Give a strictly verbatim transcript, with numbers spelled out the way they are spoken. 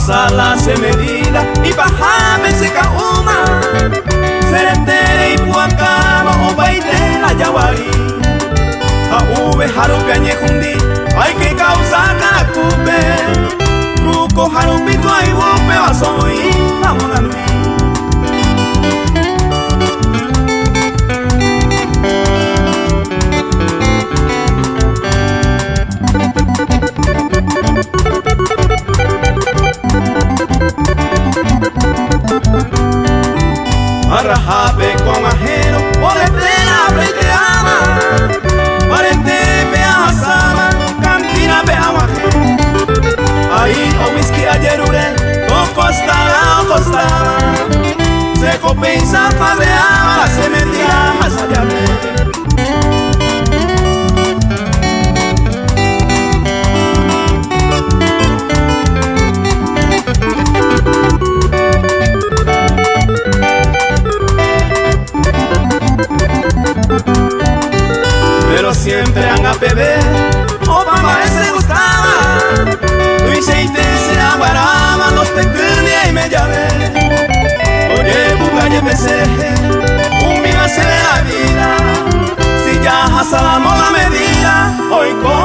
sala se medida y bajame se cauma seretere y puacano o baile la yaguari a ube harupe añejundi hay que causar canacupe ruco jarupito ay bupe vaso y vamos a mí. Arrajape con ajeno, por estela breteada, parente peazama, cantina peamaje. Ahí o whisky ayerure, o costaba o costaba, se copensa fabreaba, se metía a sayame. Pero siempre han a beber, o mamá se gustaba. Luis y te se aguaraba, los pecunia y me llave. Oye, bucalle peseje, un vida se ve la vida. Si ya salamos la medida, hoy con